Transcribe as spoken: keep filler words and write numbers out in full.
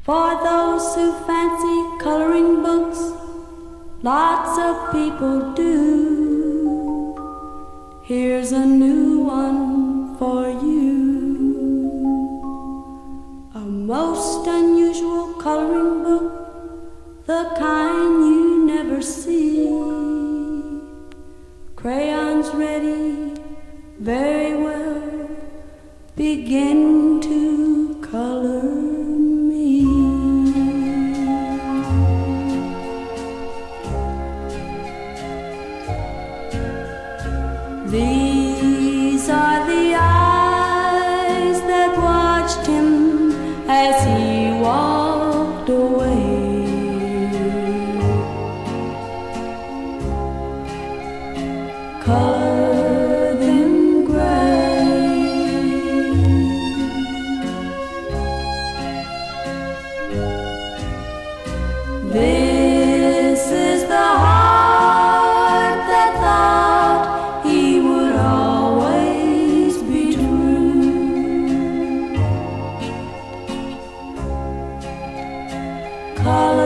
For those who fancy coloring books, lots of people do. Here's a new one for you. A most unusual coloring book, the kind you never see. Crayons ready, very well, begin to color me. These are the eyes that watched him as he walked away. Color them gray. This is the heart that thought he would always be true. Color